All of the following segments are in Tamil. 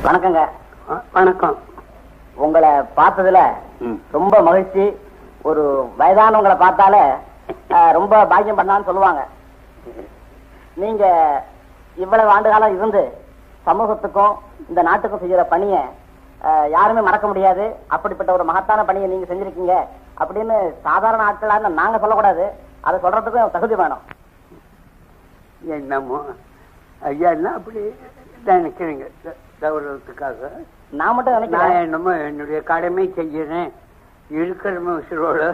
வணக்கங்க. வணக்கம். உங்களை பார்த்ததுல ரொம்ப மகிழ்ச்சி. ஒரு வயதானவங்களை பார்த்தாலே ரொம்ப பாக்கியம் பண்ணான்னு சொல்லுவாங்க. நீங்க இவ்வளவு ஆண்டு காலம் இருந்து சமூகத்துக்கும் இந்த நாட்டுக்கும் செய்யற பணியை யாருமே மறக்க முடியாது. அப்படிப்பட்ட ஒரு மகத்தான பணியை நீங்க செஞ்சிருக்கீங்க அப்படின்னு சாதாரண ஆட்களாக நாங்க சொல்லக்கூடாது, அதை சொல்றதுக்கு தகுதி வேணும். என்னமோ ஐயா எல்லாம் அப்படி நினைக்கிறீங்க கௌரவத்துக்காக. நான் மட்டும் நினைக்கிறேன், என்னமோ என்னுடைய கடமை செய்யறேன், இருக்கிற மனுஷரோட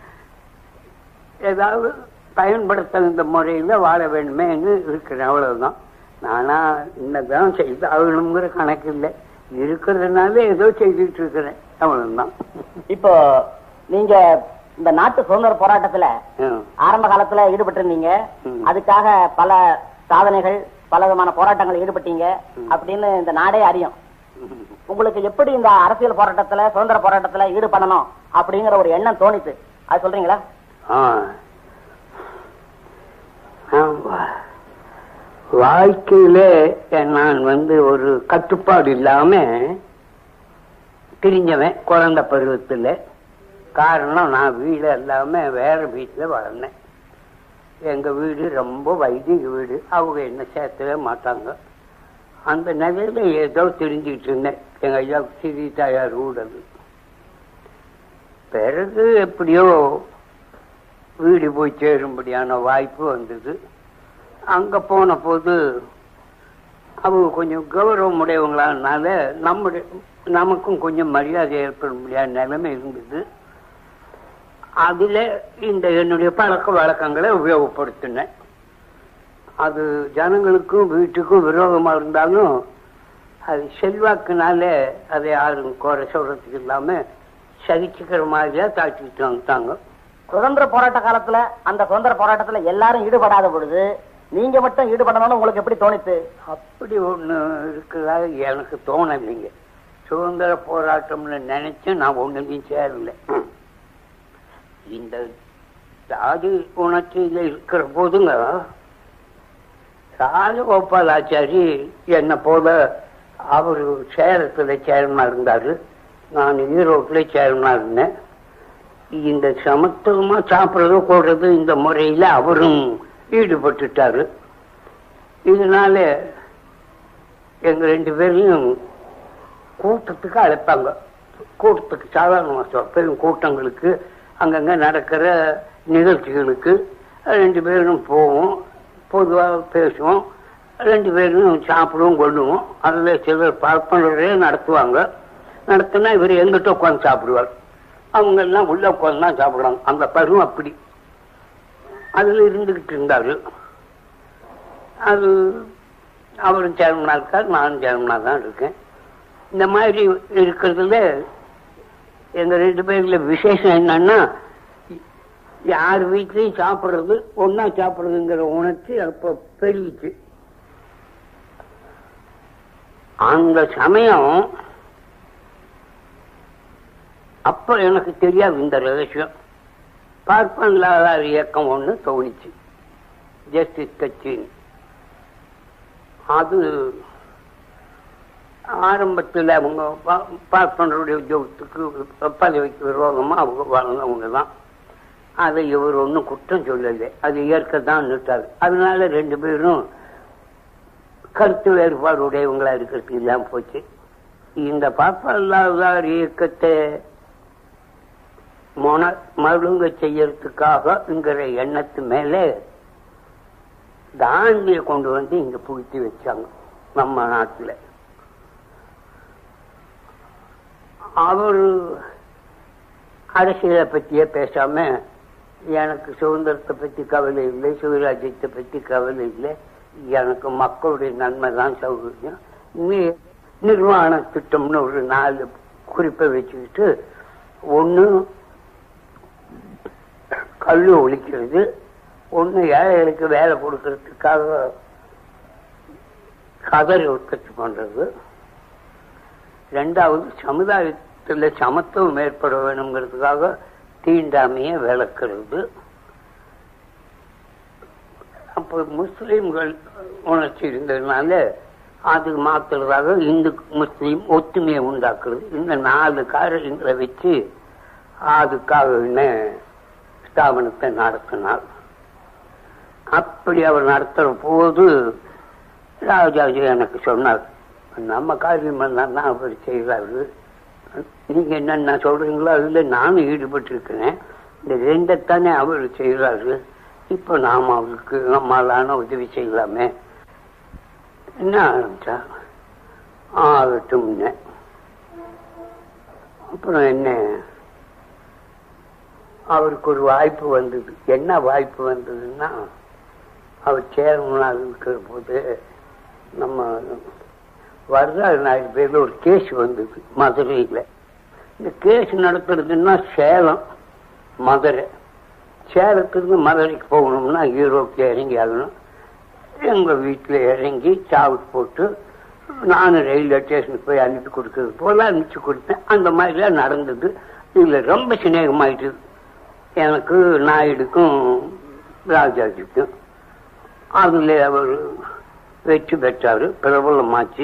ஏதாவது பயன்படுத்த முறையில வாழ வேண்டுமேன்னு இருக்கிறேன், அவ்வளவுதான். நானா இன்னதான் செய்து ஆகணுங்கிற கணக்கு இல்லை, இருக்கிறதுனால ஏதோ செய்துட்டு இருக்கிறேன், அவ்வளவுதான். இப்போ நீங்க இந்த நாட்டு சுதந்திர போராட்டத்துல ஆரம்ப காலத்துல ஈடுபட்டு இருந்தீங்க. அதுக்காக பல சாதனைகள், பல விதமான போராட்டங்கள் ஈடுபட்டீங்க அப்படின்னு இந்த நாடே அறியும். உங்களுக்கு எப்படி இந்த அரசியல் போராட்டத்துல, சுதந்திர போராட்டத்துல ஈடுபடணும் அப்படிங்கிற ஒரு எண்ணம் தோணித்து, அது சொல்றீங்களா? வாழ்க்கையில நான் ஒரு கட்டுப்பாடு இல்லாம பிரிஞ்சவன் குழந்தை பருவத்துல. காரணம், நான் வீடு எல்லாமே வேற வீட்டுல வளர்ந்தேன். எங்க வீடு ரொம்ப வைதிக வீடு, அவங்க என்ன சேர்த்தவே மாட்டாங்க. அந்த நிலையில ஏதோ தெரிஞ்சுக்கிட்டு இருந்தேன். எங்க ஐயா சிறி தாயார் ஊடல். பிறகு எப்படியோ வீடு போய் சேரும்படியான வாய்ப்பு வந்தது. அங்க போன போது அவங்க கொஞ்சம் கௌரவம் உடையவங்களானால நமக்கும் கொஞ்சம் மரியாதை ஏற்பட முடியாத நிலைமை இருந்தது. அதுல இந்த என்னுடைய பழக்க வழக்கங்களை உபயோகப்படுத்தினேன். அது ஜனங்களுக்கும் வீட்டுக்கும் விரோதமா இருந்தாலும் அது செல்வாக்குனால அதை யாரும் குறை சொல்றதுக்கு இல்லாம சகிச்சுக்கிற மாதிரியா தாக்கிட்டு வந்துட்டாங்க. சுதந்திர போராட்ட காலத்துல, அந்த சுதந்திர போராட்டத்துல எல்லாரும் ஈடுபடாத பொழுது நீங்க மட்டும் ஈடுபடணும்னு உங்களுக்கு எப்படி தோணித்து? அப்படி ஒண்ணு இருக்குதா எனக்கு தோணலைங்க. சுதந்திர போராட்டம்னு நினைச்சு நான் ஒண்ணுலையும் சேரல. இந்த ஜாதி உணர்ச்சியில இருக்கிற போதுங்க ராஜகோபாலாச்சாரி என்ன போல அவரு சேலத்துல சேர்மனா இருந்தாரு, நான் ஈரோட்டுல சேர்மனா இருந்தேன். இந்த சமத்துவமா சாப்பிடுறது போடுறது இந்த முறையில அவரும் ஈடுபட்டுட்டாரு. இதனால எங்க ரெண்டு பேரையும் கூட்டத்துக்கு அழைப்பாங்க. கூட்டத்துக்கு சாதாரண பெரும் கூட்டங்களுக்கு, அங்கங்க நடக்கிற நிகழ்ச்சிகளுக்கு ரெண்டு பேரும் போவோம், பொதுவாக பேசுவோம், ரெண்டு பேரும் சாப்பிடுவோம், கொள்ளுவோம். அதில் சிலர் பார்ப்பனரே நடத்துவாங்க. நடத்தினா இவர் எங்கிட்ட உட்காந்து சாப்பிடுவார், அவங்க எல்லாம் உள்ள உட்காந்து தான் சாப்பிடுவாங்க. அந்த பருவம் அப்படி அதுல இருந்துகிட்டு இருந்தாரு. அது அவரும் சேர்மனா இருக்கார், நானும் சேர்மனா தான் இருக்கேன். இந்த மாதிரி இருக்கிறதுல எங்க ரெண்டு பேர்ல விசேஷம் என்னன்னா, யார் வீட்லயும் சாப்பிடுறது, ஒன்னா சாப்பிடுறதுங்கிற உணர்ச்சி அப்ப பெருகிச்சு. அந்த சமயம் அப்ப எனக்கு தெரியாது இந்த ரகசியம். பார்ப்பனில்லாத இயக்கம் ஒண்ணு தோணிச்சு, ஜஸ்டிஸ் கட்சி. அது ஆரம்பத்தில் அவங்க பார்ப்பனருடைய உத்தியோகத்துக்கு பதவிக்கு விரோதமா அவங்க வளர்ந்தவங்க தான். அதை இவர் ஒன்றும் குற்றம் சொல்லலை, அது ஏற்கத்தான் நிறுத்தாரு. அதனால ரெண்டு பேரும் கருத்து வேறுபாடு உடையவங்களா இருக்கிறதுக்கு இல்லாம போச்சு. இந்த பார்ப்பனில்லாதார் இயக்கத்தை மழுங்க செய்யறதுக்காகங்கிற எண்ணத்து மேல காந்திய கொண்டு வந்து இங்க புகுத்தி வச்சாங்க நம்ம நாட்டுல. அவரு அரசியலை பத்தியே பேசாம, எனக்கு சுதந்திரத்தை பத்தி கவலை இல்லை, சுயராஜ்யத்தை பத்தி கவலை இல்லை, எனக்கு மக்களுடைய நன்மை தான் சௌகரியம், நிர்வாண திட்டம்னு ஒரு 4 குறிப்பை வச்சுக்கிட்டு, ஒண்ணு கல்வி ஒழிக்கிறது, ஒண்ணு ஏழைகளுக்கு வேலை கொடுக்கறதுக்காக கதறி உற்பத்தி பண்றது, ரெண்டாவது சமுதாயத்தில் சமத்துவம் ஏற்பட வேணுங்கிறதுக்காக தீண்டாமையை விளக்குறது. அப்ப முஸ்லிம்கள் உணர்ச்சி இருந்ததுனால அது மாத்துறதாக இந்து முஸ்லீம் ஒத்துமையை உண்டாக்குறது. இந்த 4 காரியங்களை வச்சு அதுக்காக ஸ்தாபனத்தை நடத்தினார். அப்படி அவர் நடத்துற போது ராஜாஜி எனக்கு சொன்னார், நம்ம காரியம் தான் அவர் செய்கிறாரு, நீங்க என்னென்ன சொல்றீங்களோ அதுல நானும் ஈடுபட்டு இருக்கிறேன், இந்த 2 அவர் செய்கிறாரு, இப்ப நாம அவருக்கு நம்மளான உதவி செய்யலாமே. என்ன ஆரம்பிச்சா ஆகட்டும். அப்புறம் என்ன, அவருக்கு ஒரு வாய்ப்பு வந்தது. என்ன வாய்ப்பு வந்ததுன்னா, அவர் சேர்மனாக இருக்கிற போது நம்ம வரலாறு நாயுடு பேர்ல ஒரு கேஸ் வந்தது மதுரையில. இந்த கேஸ் நடத்துறதுன்னா சேலம் மதுரை, சேலத்திலிருந்து மதுரைக்கு போகணும்னா ஈரோட்டில் இறங்கி ஆகணும். எங்க வீட்டுல இறங்கி சாவுக்கு போட்டு நானும் ரயில்வே ஸ்டேஷனுக்கு போய் அனுப்பி கொடுக்கறது போல அனுப்பிச்சு கொடுத்தேன். அந்த மாதிரிலாம் நடந்தது. இதுல ரொம்ப சிநேகமாயிட்டு எனக்கு, நாயுடுக்கும் ராஜாஜிக்கும். அதுல அவர் வெற்றி பெற்றாரு, பிரபலமாச்சு.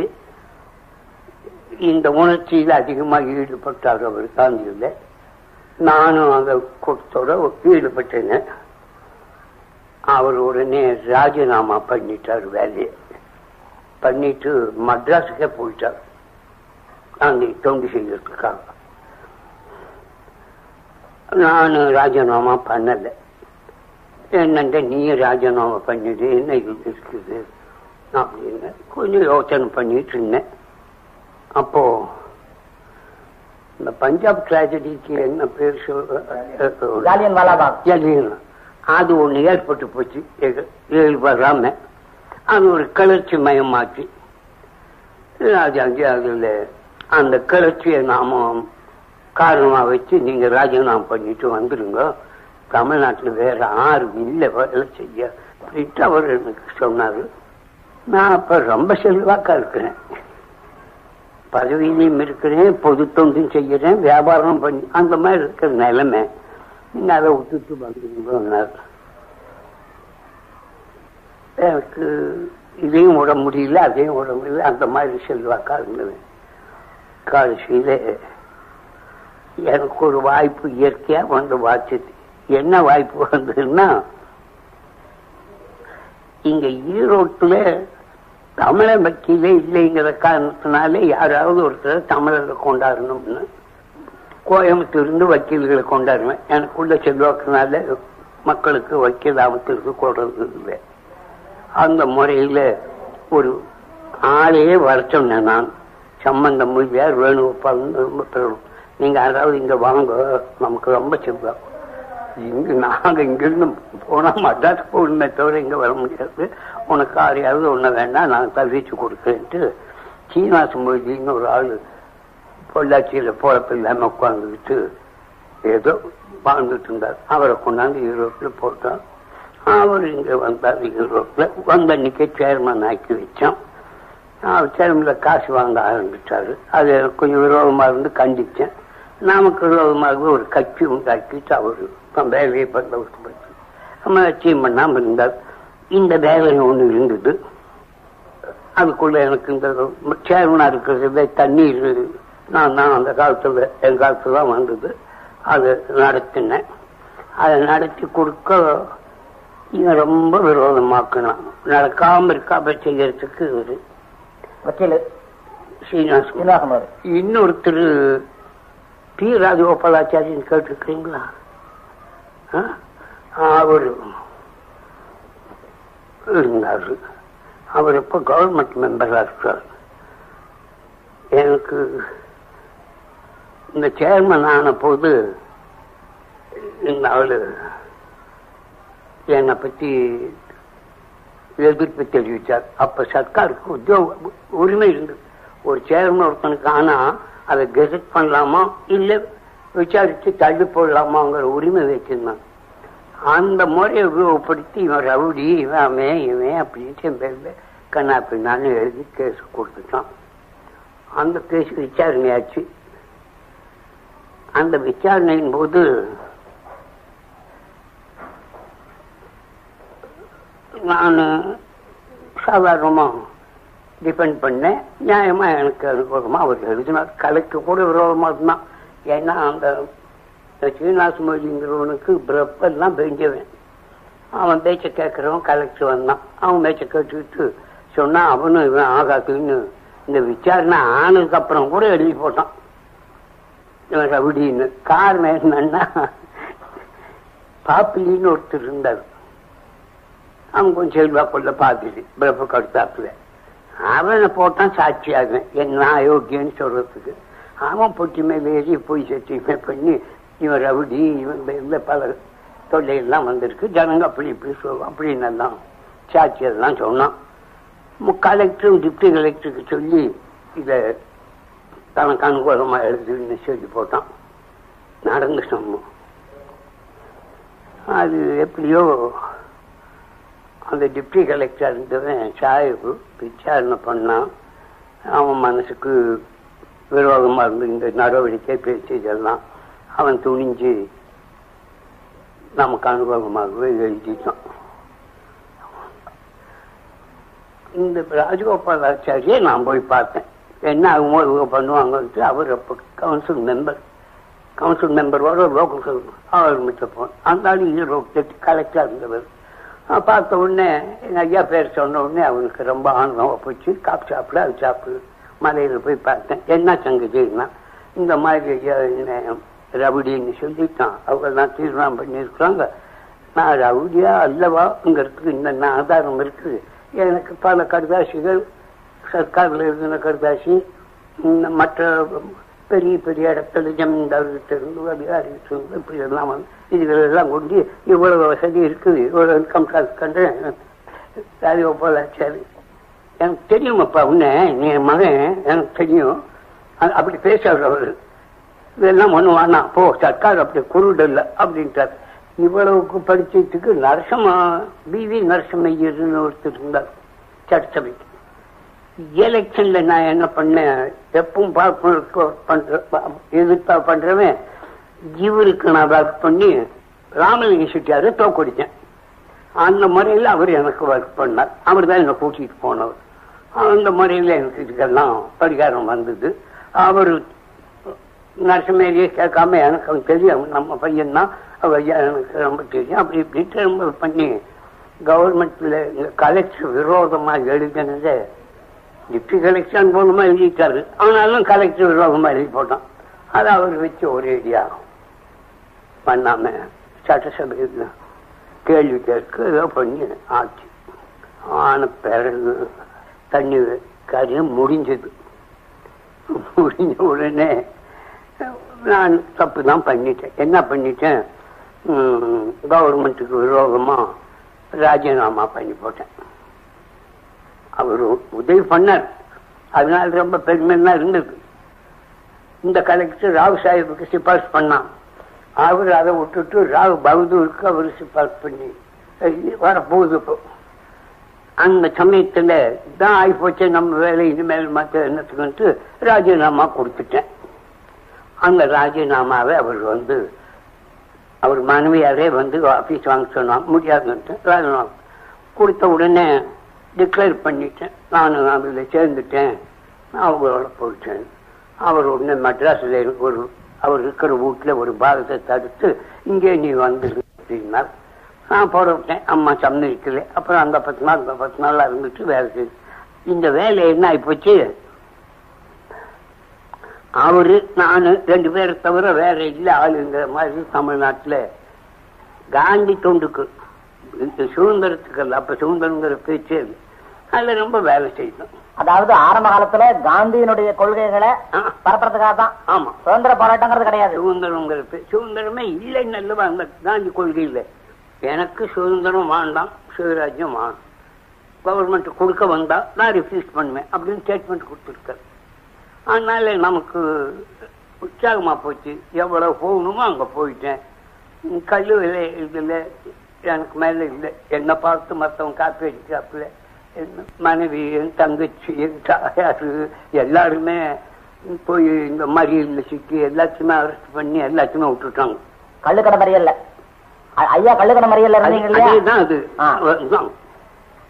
இந்த உணர்ச்சியில அதிகமாக ஈடுபட்டார் அவர் காந்தியில. நானும் அந்த கூட்டத்தோட ஈடுபட்டேன். அவர் உடனே ராஜினாமா பண்ணிட்டார், வேலையை பண்ணிட்டு மദ്രാஸுக்கே போயிட்டார் காந்தி தொண்டு செய்யறதுக்காக. நான் ராஜினாமா பண்ணல. என்னண்ட நீ ராஜினாமா பண்ணிடு, என்ன இருக்குது அப்படின்னு கொஞ்சம் யோசனை பண்ணிட்டு இருந்தேன். அப்போ இந்த பஞ்சாப் டிராஜடிக்கு என்ன பேர் சொல்ல, அது ஒண்ணு ஏற்பட்டு போச்சு. வராம அது ஒரு கிளர்ச்சி மயமாச்சு. ராஜாஜி அதுல அந்த கிளர்ச்சியை நாம காரணமா வச்சு நீங்க ராஜினாமா பண்ணிட்டு வந்துருங்க, தமிழ்நாட்டுல வேற யாரும் இல்லை வேலை செய்ய அப்படின்ட்டு அவர் எனக்கு சொன்னாரு. நான் அப்ப ரொம்ப செல்வாக்கா இருக்கிறேன், பதவியிலையும் இருக்கிறேன், பொது தொண்டும் செய்யறேன், வியாபாரம் பண்ணி அந்த மாதிரி இருக்கிற நிலைமை. நீங்க அதை விட்டுட்டு வந்துருங்க. எனக்கு இதையும் விட முடியல, அதையும் விட முடியல, அந்த மாதிரி செல்வாக்கா இருந்தது. கடைசியில எனக்கு ஒரு வாய்ப்பு இயற்கையா வந்து வாச்சுது. என்ன வாய்ப்பு வந்ததுன்னா, இங்க ஈரோட்டுல தமிழ வக்கீலே இல்லைங்கிற காரணத்தினாலே யாராவது ஒருத்தர் தமிழரை கொண்டாடணும்னு கோயம்புத்தூர்ந்து வக்கீல்களை கொண்டாடுவேன். எனக்குள்ள செல்வாக்குனால மக்களுக்கு வக்கீல் ஆபத்திற்கு கொடுறது இல்லை. அந்த முறையில ஒரு ஆளையே வர சொன்னேன் நான். சம்பந்தம் மொழியார் வேணுகோபால், நீங்க யாராவது இங்க வாங்க, நமக்கு ரொம்ப செல்வாக்கு. இங்க நாங்க இங்கிருந்து போனா மദ്രാஸ் போகணுமே தவிர இங்க வர முடியாது, உனக்கு யாரையாவது ஒண்ணு வேண்டாம் நான் தவிச்சு கொடுக்குறேன்ட்டு சீனிவாச மொழின்னு ஒரு ஆளு பொள்ளாச்சியில போறப்ப இல்லாம உட்காந்துக்கிட்டு ஏதோ வாழ்ந்துட்டு இருந்தார். அவரை கொண்டாந்து ஈரோட்ல போட்டான். அவர் இங்க வந்தார். ஈரோட்ல வந்த அன்னைக்கே சேர்மன் ஆக்கி வச்சோம். சேர்மன்ல காசு வாங்க ஆரம்பிச்சாரு. அது கொஞ்சம் விரோதமா இருந்து கண்டிச்சேன். நமக்கு விரோதமாக ஒரு கட்சி உண்டாக்கிட்டு அவரு வேலையை பண்ண நம்ம லட்சியம் பண்ணாம இருந்தார். இந்த வேலை ஒண்ணு இருந்தது. அதுக்குள்ள எனக்கு இந்த சேர்மனா இருக்கிறது தண்ணீர் நான் தான் அந்த காலத்துல என் காலத்துல தான் வந்தது. அது நடத்தினேன். அதை நடத்தி கொடுக்க இவன் ரொம்ப விரோதமாக்கணும். நடக்காம இருக்காம செய்யறதுக்கு வக்கீல் சீனிவாசன், இன்னொருத்தர் பி ராஜகோபாலாச்சாரியன் கேட்டிருக்கீங்களா? அவரு இருந்தாரு. அவர் இப்ப கவர்மெண்ட் மெம்பரா இருக்கிறார். எனக்கு இந்த சேர்மன் ஆன போது இந்த அவளு என்னை பத்தி எதிர்ப்பு தெரிவித்தார். அப்ப சர்க்காருக்கு உத்தியோக உரிமை இருந்தது. ஒரு சேர்மன் ஒருத்தனுக்கு ஆனா அதை கெசட் பண்ணலாமா இல்ல விசாரிச்சு தள்ளி போடலாமாங்கிற உரிமை வச்சிருந்தாங்க. அந்த முறையை உபயோகப்படுத்தி இவன் ரவுடி, இவன் இவன் அப்படின்ட்டு என் பேர்ல கண்ணா பின்னான்னு எழுதி கேஸ் கொடுத்துட்டான். அந்த கேஸ் விசாரணையாச்சு. அந்த விசாரணையின் போது நான் சாதாரணமா டிபெண்ட் பண்ணேன். நியாயமா எனக்கு அனுகூலமா அவர் எழுதினார். கலெக்டர் கூட விரோதமா இருந்தான். ஏன்னா அந்த சீனிவாசமொழிங்கிறவனுக்கு பிரப்பெல்லாம் பெஞ்சவன். அவன் பேச்ச கேட்கறவன் கலெக்டர் வந்தான். அவன் பேச்ச கேட்டுக்கிட்டு சொன்னா அவனும் இவன் ஆகாதுன்னு இந்த விசாரணை ஆனதுக்கு அப்புறம் கூட எழுதி போட்டான் இவன் ரவுடின்னு. காரணம் என்னன்னா பாப்பிலின்னு ஒருத்தர் இருந்தார். அவன் கொஞ்சம் செல்வா கொள்ள பாப்பிலி பிரப்ப கடுத்தாப்புல. அவனை போட்டான் சாட்சியாக என்ன அயோக்கியன்னு சொல்றதுக்கு. அவன் பொட்டி மேல ஏறி போய் சர்டிஃபை பண்ணி இவன் ரவுடி இவன் பல தொல்லையெல்லாம் வந்திருக்கு, ஜனங்க அப்படி இப்படி சொல்லுவோம் அப்படின்னு எல்லாம் சாட்சி அதெல்லாம் சொன்னான். கலெக்டரும் டிப்டி கலெக்டருக்கு சொல்லி இதை தனக்கு அனுகூலமா எழுதுன்னு சொல்லி போட்டான். நடந்து சொன்னோம். அது எப்படியோ அந்த டிப்டி கலெக்டர் இருந்தவன் சாஹிபு விசாரணை பண்ணான். அவன் மனசுக்கு விரோதமா இருந்து இந்த நடவடிக்கை பேச்சு இதெல்லாம் அவன் துணிஞ்சு நமக்கு அனுபவமாகவே எழுதிட்டான். இந்த ராஜகோபாலாச்சாரியை நான் போய் பார்த்தேன். என்ன ஆகுமோ இவங்க பண்ணுவாங்கன்ட்டு அவர் அப்போ கவுன்சில் மெம்பரோட லோக்கல் அவர் மிச்சப்போம். அந்த கலெக்டர் இருந்தவர். பார்த்த உடனே எங்கள் ஐயா பேர் சொன்ன உடனே அவனுக்கு ரொம்ப ஆனந்தமாக போச்சு. காப்பு சாப்பிட அது சாப்பிடு மலையில் போய் பார்த்தேன். என்ன சங்கதினா இந்த மாதிரி ஐயா என்ன ரவுடின்னு சொல்லிட்டான். அவங்கெல்லாம் தீர்மானம் பண்ணியிருக்கிறாங்க. நான் ரவுடியா அல்லவாங்கிறதுக்கு இந்த ஆதாரம் இருக்குது. எனக்கு பல கடுதாசிகள் சர்க்காரில் இருந்த கடுதாசி மற்ற பெரிய பெரிய இடத்துல ஜமீன்தார்கிட்ட இருந்து அதிகாரிகிட்ட இருந்து இப்படி எல்லாம் வந்து இதுகளெல்லாம் கொண்டு இவ்வளவு வசதி இருக்குது, இவ்வளவு இன்கம் டாக்ஸ் கண்டேன் ராஜகோபாலாச்சாரி. எனக்கு தெரியுமாப்பா உன்னை நீ மகன் எனக்கு தெரியும் அப்படி பேசுறவர் இதெல்லாம் ஒண்ணுவானா போ சர்க்கார் அப்படி குருடல்ல அப்படின்ட்டார். இவ்வளவுக்கு படிச்சதுக்கு நரசமா பிவி நரசமையர்னு ஒருத்தர் இருந்தார் சட்டசபைக்கு. எலெக்ஷன்ல நான் என்ன பண்ணேன், எப்பவும் எதிர்ப்பா பண்றவன் இவருக்கு நான் ஒர்க் பண்ணி ராமலிங்க செட்டியாரு தோக்கடிச்சேன். அந்த முறையில் அவர் எனக்கு ஒர்க் பண்ணார். அவர் தான் என்னை கூட்டிட்டு போனவர். அந்த முறையில் எனக்கு இதுக்கெல்லாம் பரிகாரம் வந்தது. அவர் நரசமேரியே கேட்காம எனக்கு அவன் தெரியும் நம்ம பையன் தான் அவர் எனக்கு ரொம்ப தெரியும் அப்படி இப்படின்ட்டு ரொம்ப பண்ணி கவர்மெண்ட்ல கலெக்டர் விரோதமா எழுதினதை டிப்டி கலெக்டர் மூலமா எழுதிட்டாரு. ஆனாலும் கலெக்டர் விரோதமா எழுதி போட்டான். அதை அவர் வச்சு ஒரே ஐடியா பண்ணாம சட்டசபையில் கேள்வி கேட்க ஏதோ பண்ணி ஆச்சு. ஆன பிறகு தண்ணி காரியம் முடிஞ்சது. முடிஞ்ச உடனே நான் தப்பு தான் பண்ணிட்டேன். என்ன பண்ணிட்டேன், கவர்மெண்ட்டுக்கு விரோதமா ராஜினாமா பண்ணி போட்டேன். அவர் உதவி பண்ணார், அதனால ரொம்ப பெருமைலாம் இருந்தது. இந்த கலெக்டர் ராவ் சாஹிபுக்கு சிபாரிசு பண்ணான். அவர் அதை விட்டுட்டு ராவ் பகதூருக்கு அவர் சிபாரிசு பண்ணி வரப்போகுது. இப்போ அந்த சமயத்துல தான் ஆகிப்போச்சு நம்ம வேலை இனிமேல் மற்ற என்னத்துக்கு ராஜினாமா கொடுத்துட்டேன். அந்த ராஜினாமாவை அவர் வந்து அவர் மனைவியாரே வந்து ஆபீஸ் வாங்க சொன்னான். முடியாதுன்ட்டு ராஜினாமா கொடுத்த உடனே டிக்ளேர் பண்ணிட்டேன். நானும் அதில் சேர்ந்துட்டேன், அவங்களோட போயிட்டேன். அவர் உடனே மெட்ராஸில் ஒரு அவர் இருக்கிற வீட்டில் ஒரு பாகத்தை தடுத்து இங்கே நீ வந்துடு அப்படின்னார். நான் போட விட்டேன். அம்மா சம்மதிக்கல. அப்புறம் அந்த 10 நாள் இருந்துட்டு வேலை செய்து இந்த வேலை என்ன ஆகிப்போச்சு, அவரு நானு 2 பேரை தவிர வேற இல்லை ஆளுங்கிற மாதிரி தமிழ்நாட்டில் காந்தி தொண்டுக்கு சுதந்திரத்துக்கு அல்ல, அப்ப சுதந்திரங்கிற பேச்சு அதுல ரொம்ப வேலை செய்யணும். அதாவது ஆரம்ப காலத்துல காந்தியினுடைய கொள்கைகளை பரப்புறதுக்காக தான். ஆமா, சுதந்திர போராட்டங்கிறது கிடையாது. சுதந்திரங்கிற சுதந்திரமே இல்லைன்னு அல்லவா அந்த காந்தி கொள்கையில். எனக்கு சுதந்திரம் வேண்டாம், சுயராஜ்யம் வேணும், கவர்மெண்ட் கொடுக்க வந்தா நான் ரிஃப்யூஸ் பண்ணுவேன் அப்படின்னு ஸ்டேட்மெண்ட் கொடுத்துருக்காரு. அதனால நமக்கு உற்சாகமா போச்சு. எவ்வளவு போகணுமோ அங்க போயிட்டேன். கல்லு விலை இதுல எனக்கு மேல இல்லை. என்னை பார்த்து மற்றவங்க காப்பி அடிக்காப்புல மனைவி என் தங்கச்சி என் தாயாரு எல்லாருமே போய் இந்த மறியல்ல சிக்கி எல்லாத்தையுமே அரெஸ்ட் பண்ணி எல்லாத்தையுமே விட்டுட்டாங்க. கள்ளுக்கடை மறியல்ல ஐயா, கள்ளுக்கடை மறியல்ல இருந்தீங்க. அதுதான் அது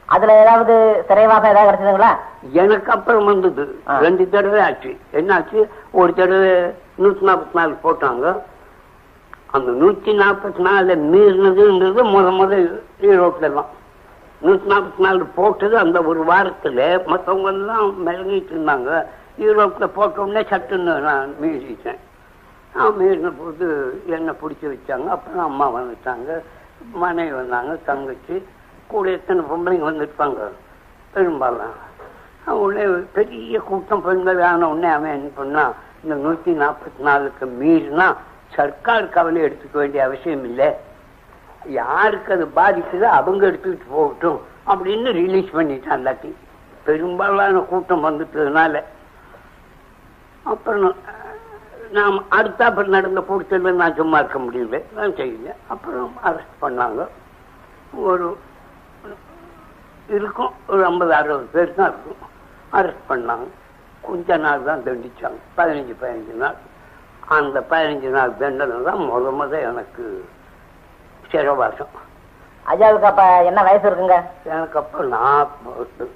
அதுல ஏதாவது சிறைவாசம் ஏதாவது கிடைச்சதுங்களா? எனக்கு அப்புறம் வந்தது 2 தடவை ஆச்சு. என்னாச்சு, ஒரு தடவை 144 போட்டாங்க. அந்த 144 மீறினதுன்றது முத ஈரோட்ல தான் 144 போட்டது. அந்த ஒரு வாரத்துல மற்றவங்க எல்லாம் மிளங்கிட்டு இருந்தாங்க. ஈரோட்ல போட்ட உடனே சட்டுன்னு நான் மீறிட்டேன். நான் மீறின போது என்னை பிடிச்சி வச்சாங்க. அப்புறம் அம்மா வந்துட்டாங்க, மனைவி வந்தாங்க, தங்கச்சி கூட எத்தனை பொம்பளைங்க வந்துருப்பாங்க பெரும்பாலும். உடனே பெரிய கூட்டம் பெண்கள் ஆன உடனே அவன் என்ன பண்ணா, இந்த 144க்கு மீறினா சர்க்கார் கவலை எடுத்துக்க வேண்டிய அவசியம் இல்லை, யாருக்கு அது பாதிக்குதோ அவங்க எடுத்துக்கிட்டு போகட்டும் அப்படின்னு ரிலீஸ் பண்ணிட்டான் எல்லாத்தையும். பெரும்பாலான கூட்டம் வந்துட்டதுனால அப்புறம் நாம் அடுத்தாப்புறம் நடந்த கூட்டத்தில் நான் சும்மா இருக்க முடியல, நான் செய்யல. அப்புறம் அரெஸ்ட் பண்ணாங்க. ஒரு இருக்கும் ஒரு 50-60 பேர் தான் இருக்கும். அரெஸ்ட் பண்ணாங்க. கொஞ்ச நாள் தான் தண்டிச்சாங்க, 15 நாள். அந்த 15 நாள் தண்டனை தான் முத எனக்கு சிறைவாசம். ஐயாவுக்கு அப்ப என்ன வயசு இருக்குங்க? எனக்கு அப்ப 40,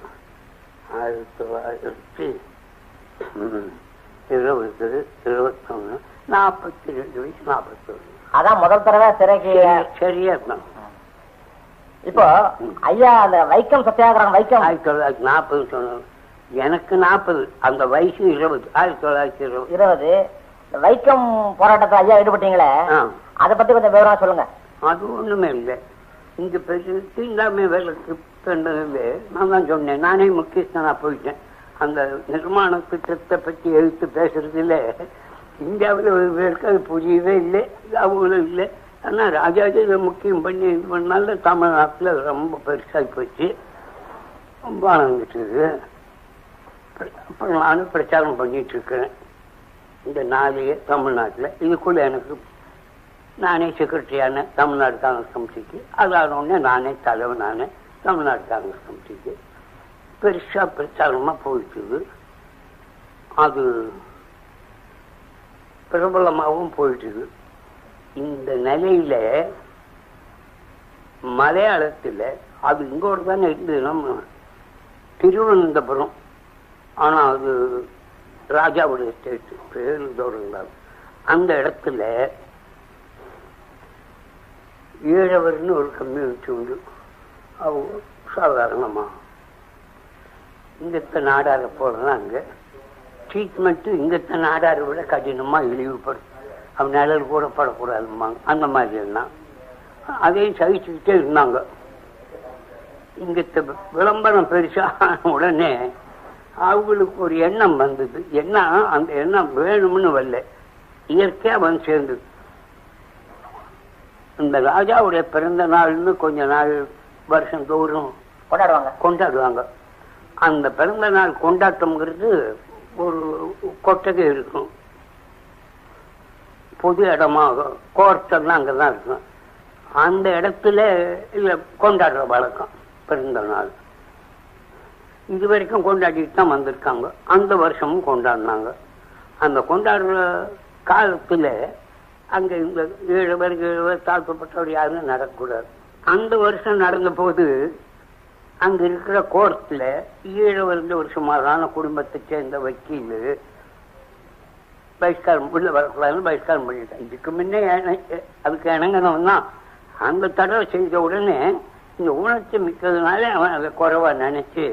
1920, 21, 42 வயசு, 41. அதான் முதல் தடவை சிறைக்கு சரியா இருந்தாங்க. இப்போ ஐயா அந்த வைக்கம் சத்தியாகிரகம், வைக்கம் 1940 சொன்னாங்க. எனக்கு 40, அந்த வயசு 20, 1920. வைக்கம் போராட்டத்தை ஐயா ஈடுபட்டீங்களே, அதை பத்தி கொஞ்சம் விவரமா சொல்லுங்க. அது ஒண்ணுமே இல்லை. இங்க பெரிய தீண்டாமை வேலைக்கு நான் தான் சொன்னேன். நானே முக்கியஸ்தனா போயிட்டேன். அந்த நிர்மாண திட்டத்தை பற்றி எழுத்து பேசுறதுல இந்தியாவில் பேருக்கு அது புரியவே இல்லை, அவங்களும் இல்லை. ஆனா ராஜாஜி இதை முக்கியம் பண்ணி இது பண்ணால தமிழ்நாட்டில் ரொம்ப பெருசாகி போச்சு, ரொம்ப ஆனந்துட்டு. அப்புறம் நானும் பிரச்சாரம் பண்ணிட்டு இருக்கிறேன் இந்த நாளையே தமிழ்நாட்டில். இதுக்குள்ள எனக்கு நானே செக்ரட்டரியான தமிழ்நாடு காங்கிரஸ் கமிட்டிக்கு, அதான உடனே நானே தலைவனான தமிழ்நாடு காங்கிரஸ் கமிட்டிக்கு பெருசா பிரச்சாரமா போயிட்டுது. அது பிரபலமாகவும் போயிட்டுது. இந்த நிலையில மலையாளத்தில் அது இங்கோடு தானே இருந்து நம்ம திருவனந்தபுரம், ஆனா அது ராஜாவுடைய ஸ்டேட் பேருந்தோடு. அந்த இடத்துல ஈழவர்னு ஒரு கம்யூனிட்டி உண்டு. அவங்க சாதாரணமா இங்கத்த நாடார போலதான் அங்க ட்ரீட்மெண்ட் இங்கத்த நாடார விட கடினமா இழிவுபடும். அவன் நிழல் கூட படக்கூடாதுமாங்க. அந்த மாதிரி எல்லாம் அதையும் சகிச்சுக்கிட்டே இருந்தாங்க. இங்கத்த விளம்பரம் பெருசா உடனே அவங்களுக்கு ஒரு எண்ணம் வந்தது. என்ன அந்த எண்ணம் வேணும்னு வரல, இயற்கையா வந்து சேர்ந்தது. இந்த ராஜாவுடைய பிறந்த நாள்னு கொஞ்ச நாள் வருஷம் தோறும் கொண்டாடுவாங்க. அந்த பிறந்த நாள் கொண்டாட்டம்ங்கிறது ஒரு கொட்டகை இருக்கும், பொது இடமாக கோர்ட்டெல்லாம் அங்கதான் இருக்கும். அந்த இடத்துல இல்ல கொண்டாடுற வழக்கம் பிறந்த நாள். இது வரைக்கும் கொண்டாடிட்டு தான் வந்திருக்காங்க. அந்த வருஷமும் கொண்டாடினாங்க. அந்த கொண்டாடுற காலத்துல அங்க இந்த 7 பேருக்கு தாழ்த்தப்பட்டவர் யாருன்னு நடக்கக்கூடாது. அந்த வருஷம் நடந்த போது அங்க இருக்கிற கோர்ட்ல ஈழவர்ந்து ஒரு சுமாரான குடும்பத்தை சேர்ந்த வக்கீல் பகிஷ்காரம் உள்ள வரக்கூடாதுன்னு பகிஷ்காரம் பண்ணிட்டான். இதுக்கு முன்னே அதுக்கு இணங்கினவன் தான். அந்த தடவை செய்த உடனே இந்த உணர்ச்சி மிக்கிறதுனால அவன் அதை குறைவா நினைச்சு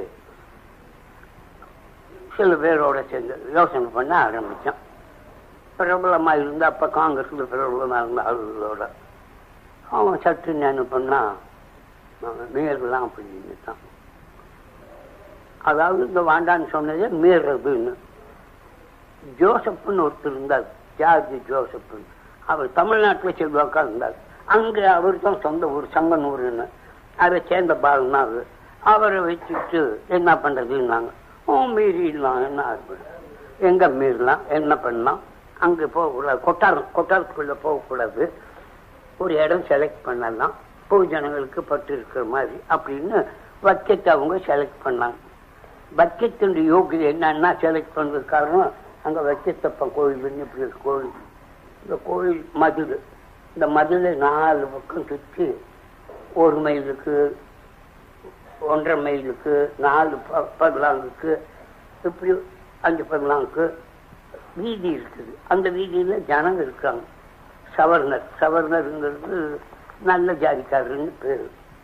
சில பேரோட சேர்ந்து யோசனை பண்ண ஆரம்பிச்சான். பிரபலமா இருந்த அப்ப காங்கிரஸ்ல பிரபலமா இருந்த ஆளுகளோட அவன் சற்று என்ன பண்ணா மீறலாம் அப்படின்னுட்டான். அதாவது இந்த வாண்டான்னு சொன்னதே மீறதுன்னு. ஜோசப்னு ஒருத்தர் இருந்தார், ஜார்ஜ் ஜோசப்னு. அவர் தமிழ்நாட்டில் செல்வாக்கா இருந்தார். அங்க அவர் தான் சொந்த ஊர் சங்கனூர்னு, அதை சேர்ந்த பாலனா அவரை வச்சுட்டு என்ன பண்றதுன்னாங்க. மீறிடலாம், என்ன எங்க மீறலாம், என்ன பண்ணலாம், அங்க போகக்கூடாது, கொட்டாரத்துக்குள்ள போகக்கூடாது, ஒரு இடம் செலக்ட் பண்ணலாம், பொது ஜனங்களுக்கு பட்டு இருக்கிற மாதிரி அப்படின்னு பட்ஜெட் அவங்க செலக்ட் பண்ணாங்க. பட்ஜெட்டுடைய யோகிதை என்னன்னா செலக்ட் பண்றது காரணம் அங்க வச்சத்தப்பன் கோயில் இப்படி கோயில், இந்த கோயில் மதுரை, இந்த மதுரை 4 பக்கம் சுற்றி 1 மைலுக்கு 1.5 மைலுக்கு 4 பர்லாங்குக்கு இப்படி 5 பர்லாங்குக்கு வீதி இருக்குது. அந்த வீதியில ஜனங்க இருக்காங்க. சவர்ணருங்கிறது நல்ல ஜாதிக்காரர்னு பேரு.